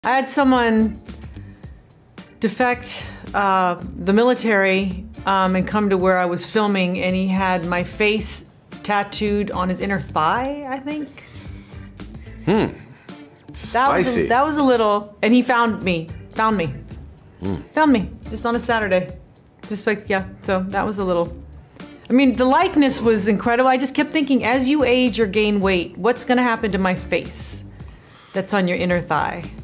I had someone defect the military and come to where I was filming, and he had my face tattooed on his inner thigh, I think. Spicy. That was a little, and he found me, found me, just on a Saturday. Just like, yeah, so that was a little, I mean, the likeness was incredible. I just kept thinking, as you age or gain weight, what's gonna happen to my face that's on your inner thigh?